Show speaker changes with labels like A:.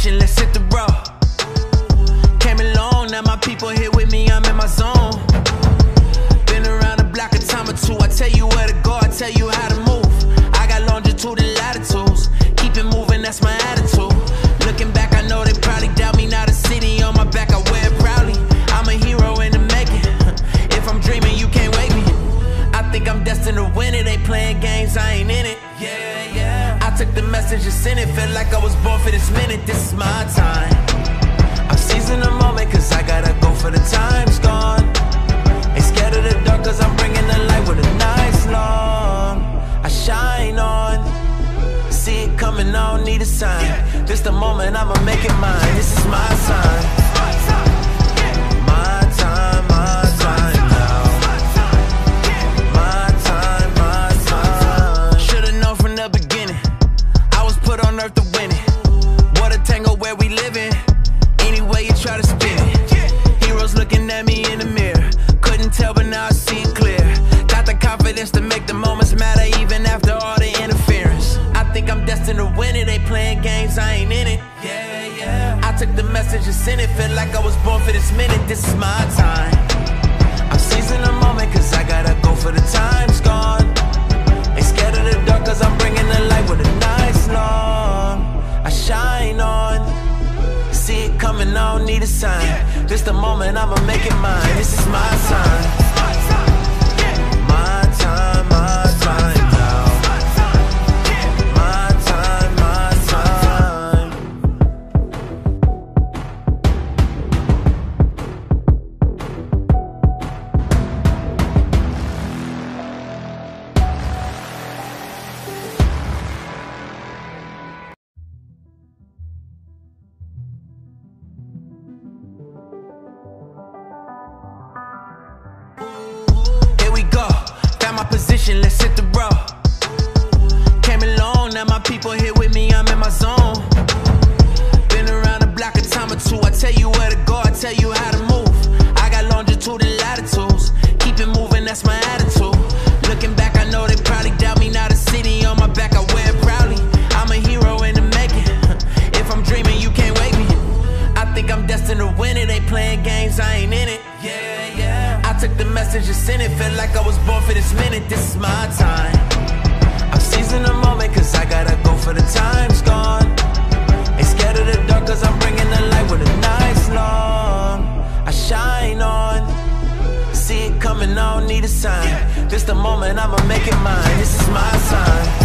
A: position, let's hit the road. Came along, now my people here with me, I'm in my zone. Been around the block a time or two, I tell you where to go, I tell you how to move. I got longitude and latitudes, keep it moving, that's my attitude. Looking back, I know they probably doubt me, now the city on my back, I wear it proudly. I'm a hero in the making, if I'm dreaming, you can't wake me. I think I'm destined to win it, ain't playing games, I ain't in it. Yeah, yeah. I took the message and sent it, felt like I was born for this minute, this is my time. I'm seizing the moment, cause I gotta go for the time's gone. Ain't scared of the dark, cause I'm bringing the light with a nice long. I shine on, see it coming, I don't need a sign. This the moment, I'ma make it mine, this is my time. My time, my time now. My time, my time. Should've known from the beginning, I was put on earth to win it. What a tangle where we living, any way you try to spin it. Heroes looking at me in the mirror, couldn't tell but now I see it clear. Got the confidence to make the moments matter even after all the interference. I think I'm destined to win it, ain't playing games, I ain't in it. Yeah, yeah. I took the message and sent it, felt like I was born for this minute, this is my time. I'm seizing the moment, cause I gotta go for the time's gone. Ain't scared of the dark, cause I'm bringing the light with a nice long. I shine on, see it coming, I don't need a sign. This the moment, I'ma make it mine, this is my time. My time, my time now. My time, my time. Position, let's hit the road. Came along, now my people here with me, I'm in my zone. Been around the block a time or two, I tell you where to go, I tell you how to move. I got longitude and latitudes, keep it moving, that's my attitude. Looking back, I know they probably doubt me, now the city on my back, I wear it proudly. I'm a hero in the making, if I'm dreaming, you can't wake me. I think I'm destined to win it, ain't playing games, I ain't in it. Yeah, yeah. I took the message and sent it, felt like I was born for this minute, this is my time. I'm seizing the moment, cause I gotta go for the time's gone. Ain't scared of the dark, cause I'm bringing the light with a nice long. I shine on, see it coming, I don't need a sign. This the moment, I'ma make it mine, this is my time.